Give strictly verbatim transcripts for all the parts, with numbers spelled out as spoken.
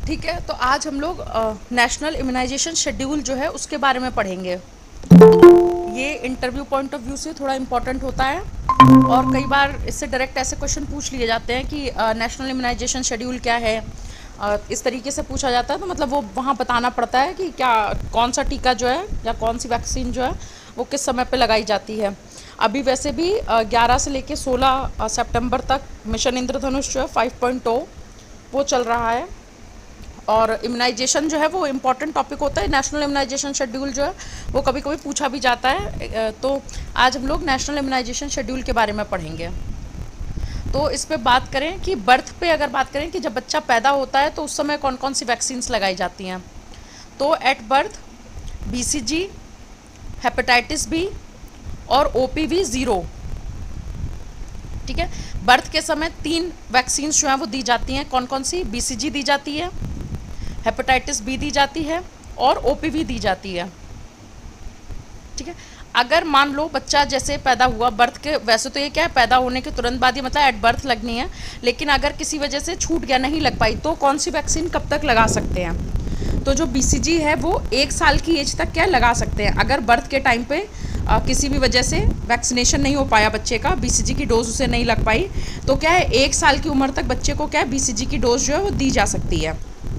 ठीक है, तो आज हम लोग नेशनल इम्यूनाइजेशन शेड्यूल जो है उसके बारे में पढ़ेंगे। ये इंटरव्यू पॉइंट ऑफ व्यू से थोड़ा इम्पोर्टेंट होता है और कई बार इससे डायरेक्ट ऐसे क्वेश्चन पूछ लिए जाते हैं कि नेशनल इम्यूनाइजेशन शेड्यूल क्या है। uh, इस तरीके से पूछा जाता है तो मतलब वो वहाँ बताना पड़ता है कि क्या कौन सा टीका जो है या कौन सी वैक्सीन जो है वो किस समय पे लगाई जाती है। अभी वैसे भी ग्यारह से लेके सोलह सितंबर तक मिशन इंद्रधनुष जो है फाइव पॉइंट ओ वो चल रहा है और इम्यूनाइजेशन जो है वो इम्पॉर्टेंट टॉपिक होता है। नेशनल इम्यूनाइजेशन शेड्यूल जो है वो कभी कभी पूछा भी जाता है। तो आज हम लोग नेशनल इम्यूनाइजेशन शेड्यूल के बारे में पढ़ेंगे। तो इस पे बात करें कि बर्थ पे अगर बात करें कि जब बच्चा पैदा होता है तो उस समय कौन कौन सी वैक्सीन्स लगाई जाती हैं। तो at birth BCG, hepatitis B और ओपीवी ज़ीरो। ठीक है, बर्थ के समय तीन वैक्सीन्स जो हैं वो दी जाती हैं। कौन कौन सी? बीसीजी दी जाती है, हेपेटाइटिस बी दी जाती है और ओपीवी दी जाती है। ठीक है, अगर मान लो बच्चा जैसे पैदा हुआ बर्थ के, वैसे तो ये क्या है पैदा होने के तुरंत बाद ही मतलब एट बर्थ लगनी है, लेकिन अगर किसी वजह से छूट गया, नहीं लग पाई, तो कौन सी वैक्सीन कब तक लगा सकते हैं? तो जो बीसीजी है वो एक साल की एज तक क्या लगा सकते हैं। अगर बर्थ के टाइम पे आ, किसी भी वजह से वैक्सीनेशन नहीं हो पाया बच्चे का, बीसीजी की डोज उसे नहीं लग पाई, तो क्या है एक साल की उम्र तक बच्चे को क्या है बीसीजी की डोज जो है वो दी जा सकती है।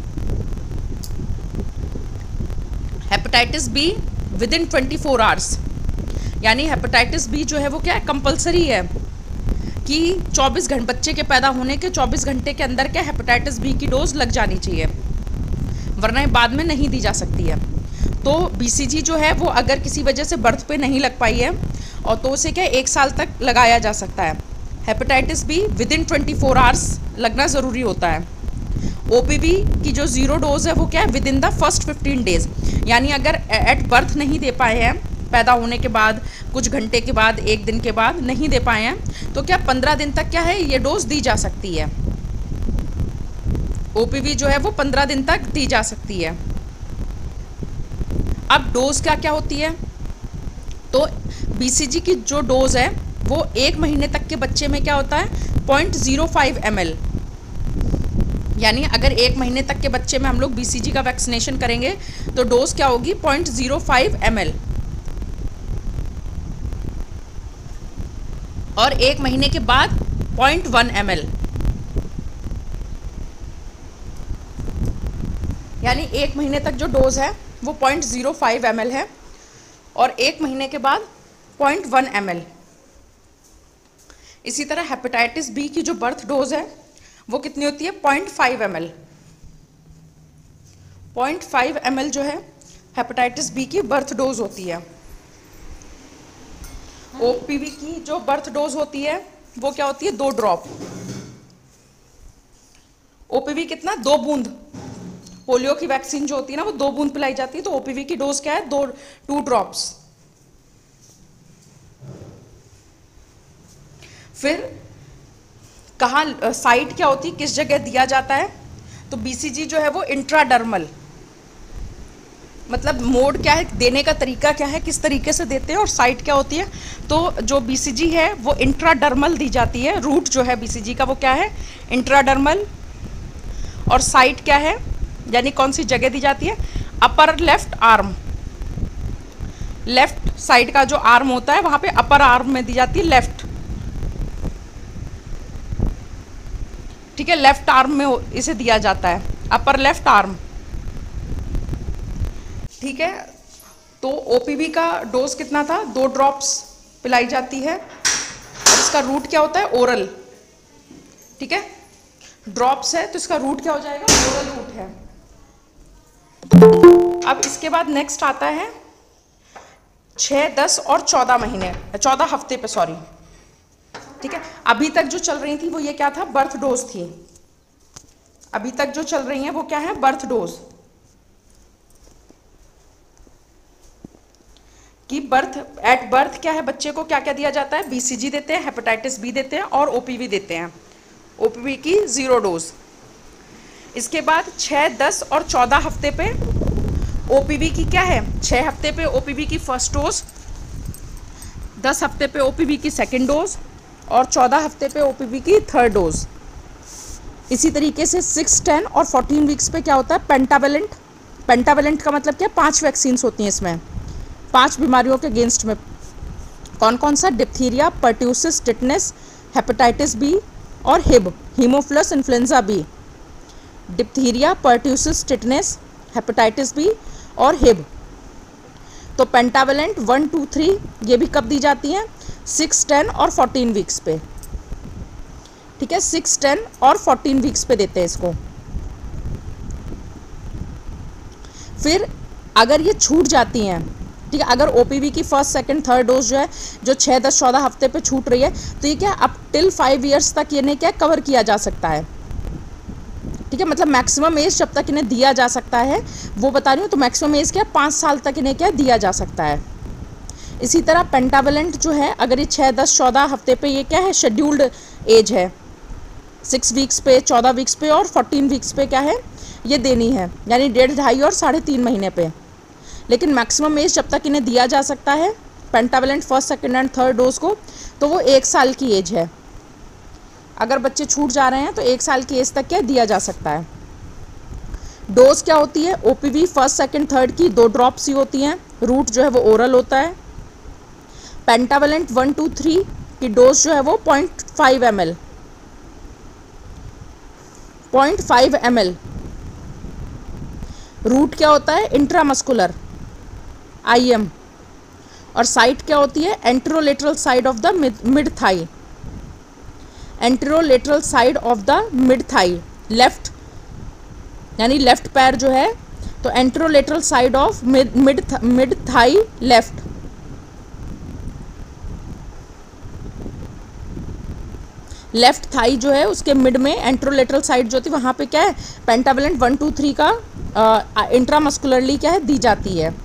Hepatitis B within twenty four hours, यानी हेपेटाइटिस बी जो है वो क्या है कंपलसरी है कि चौबीस घंटे बच्चे के पैदा होने के चौबीस घंटे के अंदर क्या हेपेटाइटिस बी की डोज लग जानी चाहिए, वरना ये बाद में नहीं दी जा सकती है। तो बीसीजी जो है वो अगर किसी वजह से बर्थ पे नहीं लग पाई है और तो उसे क्या एक साल तक लगाया जा सकता है। Hepatitis B within twenty four hours लगना ज़रूरी होता है। ओपीवी की जो ज़ीरो डोज है वो क्या है within the first fifteen days, यानी अगर एट बर्थ नहीं दे पाए हैं, पैदा होने के बाद कुछ घंटे के बाद एक दिन के बाद नहीं दे पाए हैं, तो क्या पंद्रह दिन तक क्या है ये डोज दी जा सकती है। ओपीवी जो है वो पंद्रह दिन तक दी जा सकती है। अब डोज क्या क्या होती है? तो बीसीजी की जो डोज है वो एक महीने तक के बच्चे में क्या होता है point zero five M L, यानी अगर एक महीने तक के बच्चे में हम लोग बीसीजी का वैक्सीनेशन करेंगे तो डोज क्या होगी point zero five M L, और एक महीने के बाद पॉइंट वन एम एल, यानी एक महीने तक जो डोज है वो point zero five M L है और एक महीने के बाद पॉइंट वन एम एल। इसी तरह हेपेटाइटिस बी की जो बर्थ डोज है वो कितनी होती है point five M L. Point five M L जो है हेपेटाइटिस बी की बर्थ डोज होती है। ओपीवी की जो बर्थ डोज होती है वो क्या होती है दो ड्रॉप। ओपीवी कितना? दो बूंद। पोलियो की वैक्सीन जो होती है ना वो दो बूंद पिलाई जाती है, तो ओपीवी की डोज क्या है दो टू ड्रॉप्स। फिर कहाँ साइट क्या होती है, किस जगह दिया जाता है? तो बीसीजी जो है वो इंट्राडर्मल, मतलब मोड क्या है, देने का तरीका क्या है, किस तरीके से देते हैं, और साइट क्या होती है। तो जो बीसीजी है वो इंट्राडर्मल दी जाती है। रूट जो है बीसीजी का वो क्या है इंट्राडर्मल, और साइट क्या है यानी कौन सी जगह दी जाती है upper left arm. Left side का जो आर्म होता है वहां पे अपर आर्म में दी जाती है लेफ्ट। ठीक है, लेफ्ट आर्म में इसे दिया जाता है अपर लेफ्ट आर्म। ठीक है, तो ओपीवी का डोज कितना था? दो ड्रॉप्स पिलाई जाती है और इसका रूट क्या होता है ओरल। ठीक है, ड्रॉप्स है तो इसका रूट क्या हो जाएगा ओरल रूट है। अब इसके बाद नेक्स्ट आता है छः, दस और चौदह महीने चौदह हफ्ते पे सॉरी। ठीक है, अभी तक जो चल रही थी वो ये क्या था बर्थ डोज थी। अभी तक जो चल रही हैं वो क्या है बर्थ डोज कि बर्थ एट बर्थ क्या है बच्चे को क्या क्या दिया जाता है, बीसीजी देते हैं, हेपेटाइटिस बी देते हैं और ओपीवी देते हैं। ओपीवी की ज़ीरो डोज। इसके बाद छः, दस और चौदह हफ्ते पे ओपीवी की क्या है, छः हफ्ते पे ओपीवी की फर्स्ट डोज, दस हफ्ते पे ओपीवी की सेकेंड डोज और चौदह हफ्ते पे ओपीवी की थर्ड डोज। इसी तरीके से सिक्स टेन और फोर्टीन वीक्स पे क्या होता है, पेंटावेलेंट। पेंटावेलेंट का मतलब क्या, पांच वैक्सीन्स होती हैं इसमें, पांच बीमारियों के अगेंस्ट में। कौन कौन सा, diphtheria, pertussis, tetanus, hepatitis B और Hib, haemophilus influenzae B. Diphtheria, pertussis, tetanus, hepatitis B और हिब। तो पेंटावेलेंट वन टू थ्री ये भी कब दी जाती हैं, सिक्स टेन और फोर्टीन वीक्स पे। ठीक है, सिक्स टेन और फोर्टीन वीक्स पे देते हैं इसको। फिर अगर ये छूट जाती हैं, ठीक है, अगर ओपीवी की फर्स्ट सेकंड थर्ड डोज जो है जो छः दस चौदह हफ्ते पे छूट रही है, तो ये क्या अप टिल फाइव ईयर्स तक इन्हें क्या कवर किया जा सकता है। ठीक है, मतलब मैक्सिमम एज जब तक इन्हें दिया जा सकता है वो बता रही हूँ, तो मैक्सिमम एज क्या पाँच साल तक इन्हें क्या दिया जा सकता है। इसी तरह पेंटावेलेंट जो है, अगर ये छः दस चौदह हफ्ते पे, ये क्या है शेड्यूल्ड एज है, सिक्स वीक्स पे, चौदह वीक्स पे और फोर्टीन वीक्स पे क्या है ये देनी है, यानी डेढ़ ढाई और साढ़े तीन महीने पे। लेकिन मैक्सिमम एज जब तक इन्हें दिया जा सकता है pentavalent first second and third dose को, तो वो एक साल की एज है। अगर बच्चे छूट जा रहे हैं तो एक साल की एज तक क्या दिया जा सकता है। डोज क्या होती है, ओपीवी फर्स्ट सेकंड थर्ड की दो ड्रॉप्स ही होती हैं, रूट जो है वो ओरल होता है। पेंटावेलेंट वन टू थ्री की डोज जो है वो point five M L point five M L. Route क्या होता है, इंट्रामस्कुलर आई एम। और साइट क्या होती है, anterolateral side of the mid thigh, anterolateral side of the mid thigh, left यानी लेफ्ट पैर जो है, तो anterolateral side of mid mid thigh left. Left thigh जो है उसके मिड में एंटेरोलेटरल साइड जो थी वहाँ पे क्या है पेंटावेलेंट वन टू थ्री का इंट्रामस्कुलरली क्या है दी जाती है।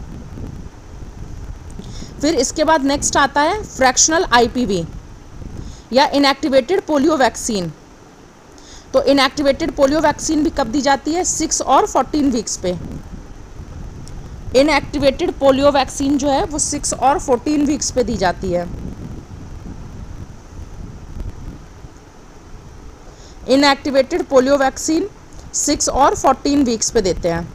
फिर इसके बाद नेक्स्ट आता है फ्रैक्शनल आईपीवी या इनएक्टिवेटेड पोलियो वैक्सीन। तो इनएक्टिवेटेड पोलियो वैक्सीन भी कब दी जाती है, सिक्स और फोर्टीन वीक्स पे। इनएक्टिवेटेड पोलियो वैक्सीन जो है वो सिक्स और फोर्टीन वीक्स पे दी जाती है। इनएक्टिवेटेड पोलियो वैक्सीन सिक्स और फोर्टीन वीक्स पे देते हैं।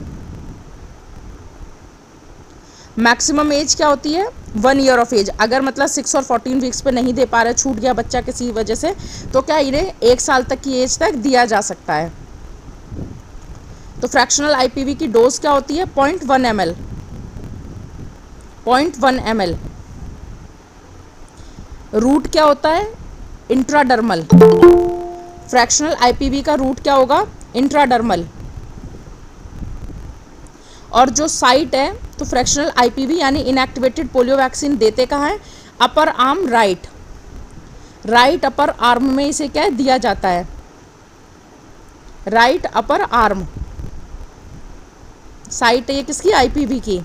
मैक्सिमम एज क्या होती है, वन ईयर ऑफ एज। अगर मतलब सिक्स और फोर्टीन वीक्स पे नहीं दे पा रहे, छूट गया बच्चा किसी वजह से, तो क्या इन्हें एक साल तक की एज तक दिया जा सकता है। तो फ्रैक्शनल आईपीवी की डोज क्या होती है, point one M L point one M L. Route क्या होता है, इंट्राडर्मल। फ्रैक्शनल आईपीवी का रूट क्या होगा, इंट्राडर्मल। और जो साइट है, तो फ्रैक्शनल आईपीवी यानी इनएक्टिवेटेड पोलियो वैक्सीन देते कहाँ है, upper arm right, right upper arm में इसे क्या दिया जाता है, राइट अपर आर्म साइट है ये किसकी, आईपीवी की।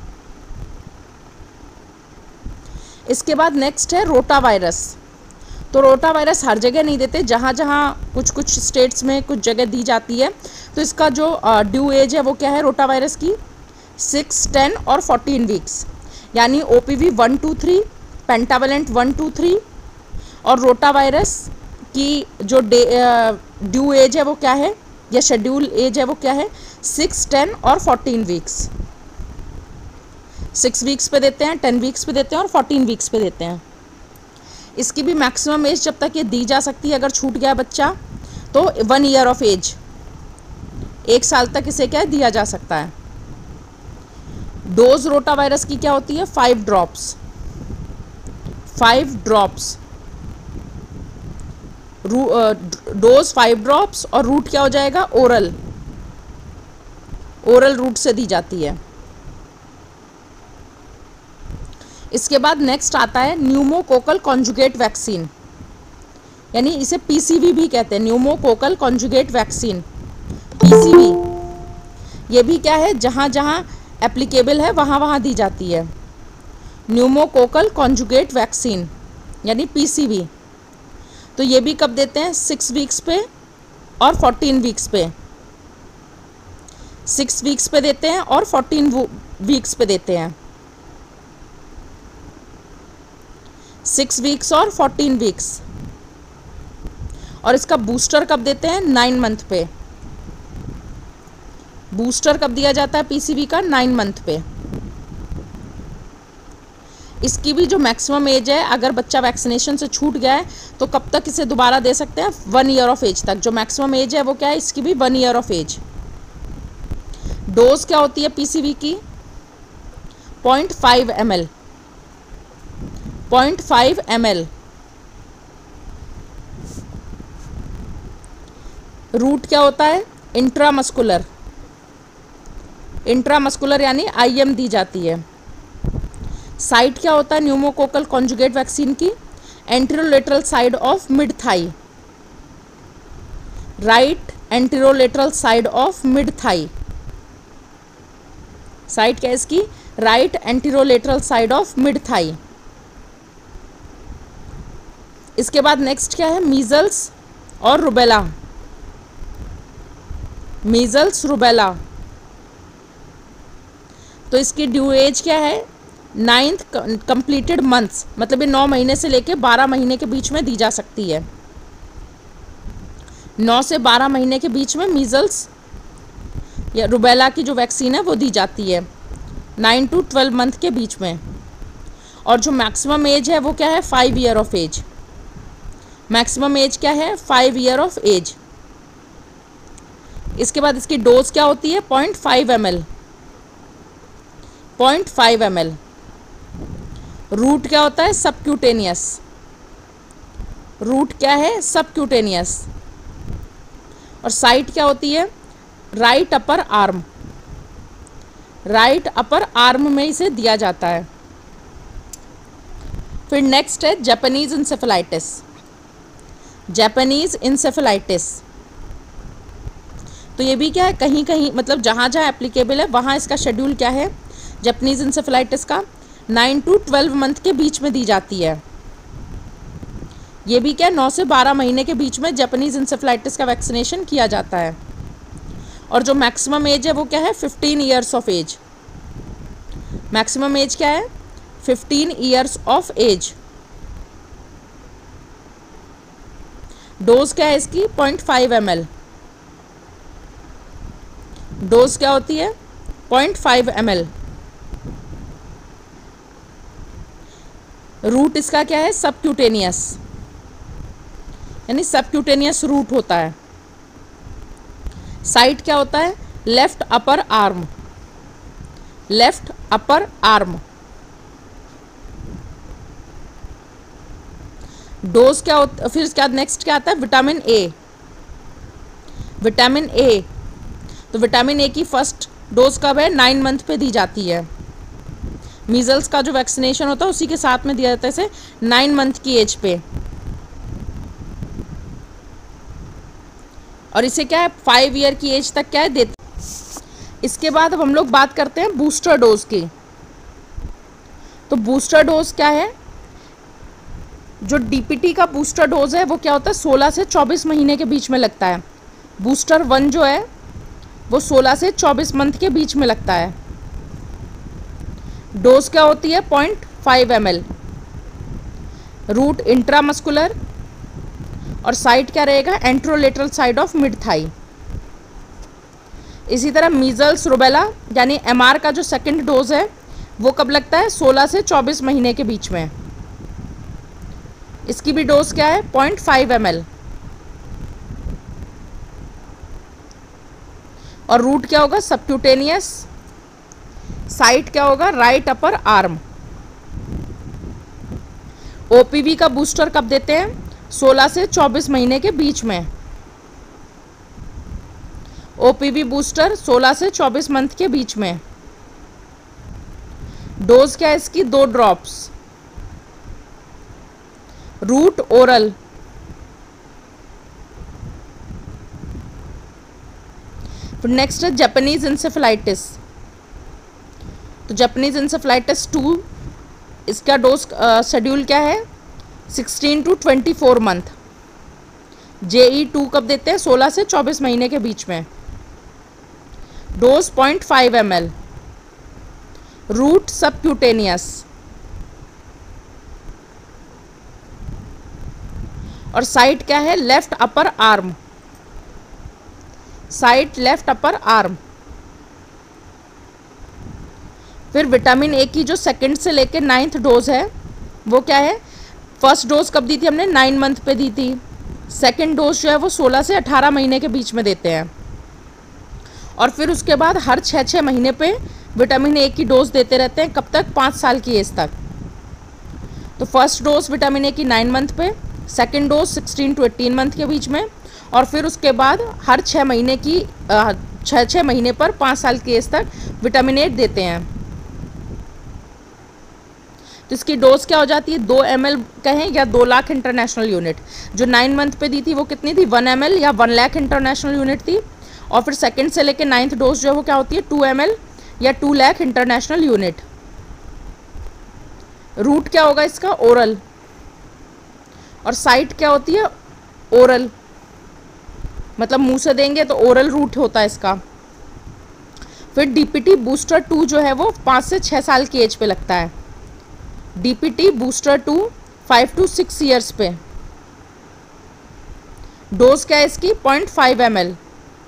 इसके बाद नेक्स्ट है रोटा वायरस। तो रोटा वायरस हर जगह नहीं देते, जहाँ जहाँ कुछ कुछ स्टेट्स में कुछ जगह दी जाती है। तो इसका जो ड्यू एज है वो क्या है रोटा वायरस की, सिक्स टेन और फोर्टीन वीक्स, यानी OPV one two three, pentavalent one two three और रोटा वायरस की जो डे ड्यू एज है वो क्या है, या शेड्यूल एज है वो क्या है, सिक्स टेन और फोर्टीन वीक्स। सिक्स वीक्स पे देते हैं, टेन वीक्स पे देते हैं और फोर्टीन वीक्स पे देते हैं। इसकी भी मैक्सिमम एज जब तक ये दी जा सकती है, अगर छूट गया बच्चा तो वन ईयर ऑफ एज, एक साल तक इसे क्या दिया जा सकता है। डोज रोटा वायरस की क्या होती है, five drops, five drops dose five drops. और रूट क्या हो जाएगा, ओरल, ओरल रूट से दी जाती है। इसके बाद नेक्स्ट आता है न्यूमोकोकल कॉन्जुगेट वैक्सीन, यानी इसे पीसीवी भी कहते हैं, न्यूमोकोकल कॉन्जुगेट वैक्सीन, पीसीवी। ये भी क्या है, जहाँ जहाँ एप्लीकेबल है वहाँ वहाँ दी जाती है। न्यूमोकोकल कॉन्जुगेट वैक्सीन यानी पीसीवी। तो ये भी कब देते हैं, सिक्स वीक्स पे और फोर्टीन वीक्स पे। सिक्स वीक्स पे देते हैं और फोर्टीन वीक्स पे देते हैं। सिक्स वीक्स और फोर्टीन वीक्स। और इसका बूस्टर कब देते हैं? नाइन मंथ पे। बूस्टर कब दिया जाता है पीसीवी का? नाइन मंथ पे। इसकी भी जो मैक्सिमम एज है, अगर बच्चा वैक्सीनेशन से छूट गया है तो कब तक इसे दोबारा दे सकते हैं? वन ईयर ऑफ एज तक। जो मैक्सिमम एज है वो क्या है इसकी भी? One year of age. Dose क्या होती है पीसीवी की? Point five M L. Point five M L. Route क्या होता है? इंट्रामस्कुलर। इंट्रामस्कुलर यानी आईएम दी जाती है। साइट क्या होता है न्यूमोकोकल कॉन्जुगेट वैक्सीन की? Anterolateral side of mid thigh. Right anterolateral side of mid thigh. Site क्या है इसकी? Right anterolateral side of mid thigh. इसके बाद नेक्स्ट क्या है? मीजल्स और रुबेला। मीजल्स रुबेला, तो इसकी ड्यू एज क्या है? नाइन्थ कंप्लीटेड मंथ्स, मतलब ये नौ महीने से लेके बारह महीने के बीच में दी जा सकती है। नौ से बारह महीने के बीच में मीजल्स या रुबेला की जो वैक्सीन है वो दी जाती है, नाइन टू ट्वेल्व मंथ के बीच में। और जो मैक्सिमम एज है वो क्या है? Five year of age. Maximum age क्या है? Five year of age. इसके बाद इसकी डोज क्या होती है? Point five M L. Point five M L. Route क्या होता है? सबक्यूटेनियस। रूट क्या है? सबक्यूटेनियस। और साइट क्या होती है? Right upper arm. Right upper arm में इसे दिया जाता है। फिर नेक्स्ट है जापानीज इंसेफेलाइटिस। जापानीज इंसेफेलाइटिस, तो ये भी क्या है? कहीं कहीं मतलब जहाँ जहाँ एप्लीकेबल है वहाँ इसका शेड्यूल क्या है? जापानीज इंसेफेलाइटिस का नाइन टू ट्वेल्व मंथ के बीच में दी जाती है। ये भी क्या? नौ से बारह महीने के बीच में जापानीज इंसेफेलाइटिस का वैक्सीनेशन किया जाता है। और जो मैक्सिमम एज है वो क्या है? Fifteen years of age. Maximum age क्या है? Fifteen years of age. Dose क्या है इसकी? Point five M L. Dose क्या होती है? Point five M L. Route इसका क्या है? सबक्यूटेनियस, यानी सबक्यूटेनियस रूट होता है। साइट क्या होता है? Left upper arm. Left upper arm. Dose क्या होता? फिर इसके बाद नेक्स्ट क्या आता है? Vitamin A. विटामिन ए, तो विटामिन ए की फर्स्ट डोज कब है? नाइन मंथ पे दी जाती है। मीजल्स का जो वैक्सीनेशन होता है उसी के साथ में दिया जाता है इसे नाइन मंथ की एज पे। और इसे क्या है? फाइव ईयर की एज तक क्या है? देते। इसके बाद अब हम लोग बात करते हैं बूस्टर डोज की। तो बूस्टर डोज क्या है? जो डीपीटी का बूस्टर डोज है वो क्या होता है? सोलह से चौबीस महीने के बीच में लगता है। बूस्टर वन जो है वो सोलह से चौबीस मंथ के बीच में लगता है। डोज क्या होती है? Point five M L. Route intramuscular और साइट क्या रहेगा? Anterolateral side of mid thigh. इसी तरह मीजल्स रुबेला यानी एमआर का जो सेकंड डोज है वो कब लगता है? सोलह से चौबीस महीने के बीच में। इसकी भी डोज क्या है? Point five M L. और रूट क्या होगा? सबक्यूटेनियस। साइट क्या होगा? Right upper arm. ओपीवी का बूस्टर कब देते हैं? सोलह से चौबीस महीने के बीच में। ओपीवी बूस्टर सोलह से चौबीस मंथ के बीच में। डोज क्या है इसकी? दो ड्रॉप्स। Route oral. फिर नेक्स्ट है जापानीज इंसेफेलाइटिस। तो जापानीज इंसेफेलाइटिस टू, इसका डोज शेड्यूल क्या है? Sixteen to twenty four month. JE two कब देते हैं? सोलह से चौबीस महीने के बीच में। Dose point five M L. Route subcutaneous. और साइट क्या है, left upper arm, site left upper arm. फिर विटामिन ए की जो सेकंड से लेके नाइन्थ डोज है वो क्या है, फर्स्ट डोज कब दी थी हमने, नाइन मंथ पे दी थी। सेकंड डोज जो है वो सोलह से अठारह महीने के बीच में देते हैं। और फिर उसके बाद हर छः छः महीने पे विटामिन ए की डोज देते रहते हैं। कब तक, पाँच साल की एज तक। तो फर्स्ट डोज विटामिन ए की नाइन मंथ पे, second dose sixteen to eighteen month के बीच में, और फिर उसके बाद हर छः महीने की छः छः महीने पर पाँच साल की एज तक विटामिन ए देते हैं। तो इसकी डोज क्या हो जाती है, दो एम एल कहें या दो लाख इंटरनेशनल यूनिट। जो नाइन मंथ पे दी थी वो कितनी थी, वन एम एल या वन लाख इंटरनेशनल यूनिट थी। और फिर सेकंड से लेके नाइन्थ डोज जो है वो क्या होती है, टू एम एल या two lakh international unit. Route क्या होगा इसका, ओरल। और साइट क्या होती है, ओरल, मतलब मुंह से देंगे तो ओरल रूट होता है इसका। फिर डीपीटी बूस्टर टू जो है वो पाँच से छः साल की एज पे लगता है। DPT booster two five to six years पे। डोज क्या है इसकी, point five M L.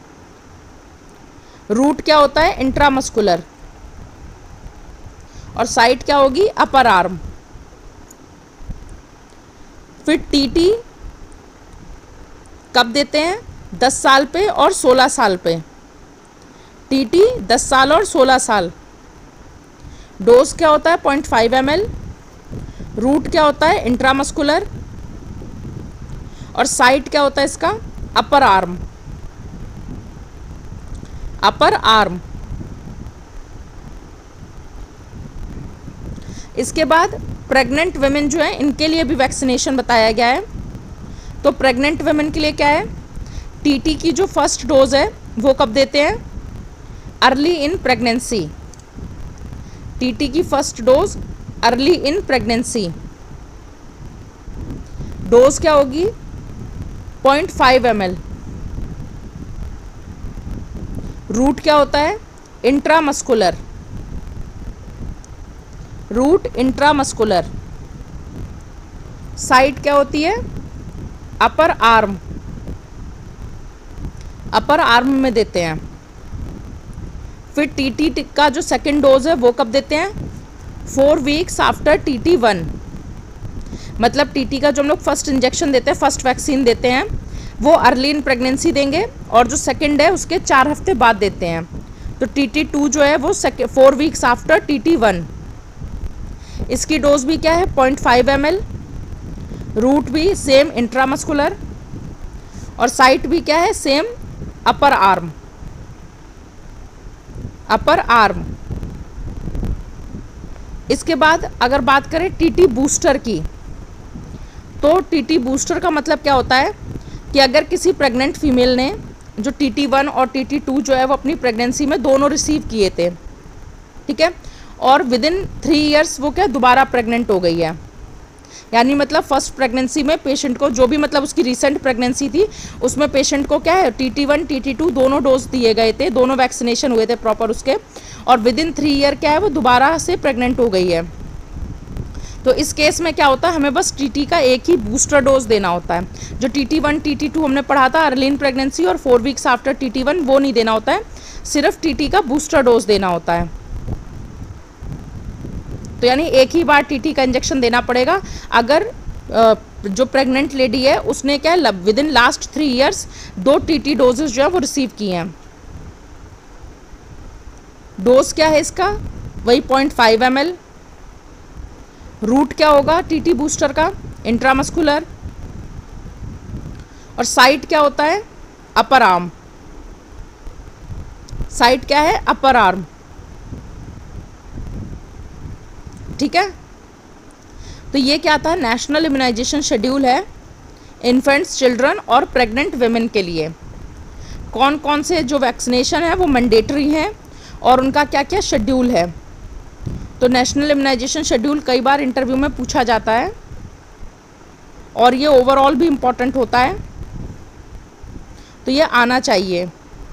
Route क्या होता है, इंट्रामस्कुलर। और साइट क्या होगी, अपर आर्म। फिर टीटी कब देते हैं, दस साल पे और सोलह साल पे। टीटी दस साल और सोलह साल। डोज क्या होता है, point five M L. Route क्या होता है, इंट्रामस्कुलर। और साइट क्या होता है इसका, अपर आर्म, अपर आर्म। इसके बाद प्रेग्नेंट वुमेन जो है इनके लिए भी वैक्सीनेशन बताया गया है। तो प्रेग्नेंट वुमेन के लिए क्या है, टीटी की जो फर्स्ट डोज है वो कब देते हैं, अर्ली इन प्रेगनेंसी। टीटी की first dose early in pregnancy. Dose क्या होगी, point five M L. Route क्या होता है, इंट्रामस्कुलर। Root intramuscular. साइट क्या होती है, अपर आर्म, अपर आर्म में देते हैं। फिर टीटी का जो सेकंड डोज है वो कब देते हैं, four weeks after TT one. मतलब टीटी का जो हम लोग फर्स्ट इंजेक्शन देते हैं, फर्स्ट वैक्सीन देते हैं, वो अर्ली इन प्रेगनेंसी देंगे, और जो सेकंड है उसके चार हफ्ते बाद देते हैं। तो टीटी टू जो है वो four weeks after TT one. इसकी डोज भी क्या है, point five M L. Route भी सेम इंट्रामस्कुलर। और साइट भी क्या है, same upper arm, upper arm. इसके बाद अगर बात करें टीटी बूस्टर की, तो टीटी बूस्टर का मतलब क्या होता है कि अगर किसी प्रेग्नेंट फीमेल ने जो टीटी वन और टीटी टू जो है वो अपनी प्रेगनेंसी में दोनों रिसीव किए थे, ठीक है, और विद इन थ्री ईयर्स वो क्या दोबारा प्रेग्नेंट हो गई है, यानी मतलब फर्स्ट प्रेगनेंसी में पेशेंट को जो भी मतलब उसकी रिसेंट प्रेगनेंसी थी उसमें पेशेंट को क्या है टीटी वन टीटी टू दोनों डोज दिए गए थे, दोनों वैक्सीनेशन हुए थे प्रॉपर उसके, और विद इन थ्री ईयर क्या है वो दोबारा से प्रेग्नेंट हो गई है। तो इस केस में क्या होता है, हमें बस टीटी का एक ही बूस्टर डोज देना होता है। जो टीटी वन टीटी टू हमने पढ़ा था अर्ली इन प्रेगनेंसी और four weeks after TT one, वो नहीं देना होता है, सिर्फ टीटी का बूस्टर डोज देना होता है। तो यानी एक ही बार टीटी का इंजेक्शन देना पड़ेगा अगर जो प्रेग्नेंट लेडी है उसने क्या है within last three years दो टीटी डोजेस जो है वो रिसीव किए हैं। डोज क्या है इसका, वही point five M L. Route क्या होगा टीटी बूस्टर का, इंट्रामस्कुलर। और साइट क्या होता है, अपर आर्म। साइट क्या है, अपर आर्म, ठीक है। तो ये क्या था, नेशनल इम्यूनाइजेशन शेड्यूल है इन्फेंट्स, चिल्ड्रन और प्रेग्नेंट वेमेन के लिए। कौन कौन से जो वैक्सीनेशन है वो मैंडेटरी हैं और उनका क्या क्या शेड्यूल है। तो नेशनल इम्यूनाइजेशन शेड्यूल कई बार इंटरव्यू में पूछा जाता है और ये ओवरऑल भी इम्पॉर्टेंट होता है, तो ये आना चाहिए।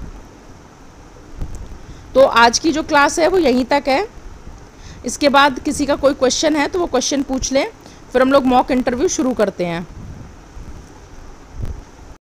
तो आज की जो क्लास है वो यहीं तक है। इसके बाद किसी का कोई क्वेश्चन है तो वो क्वेश्चन पूछ लें, फिर हम लोग मॉक इंटरव्यू शुरू करते हैं।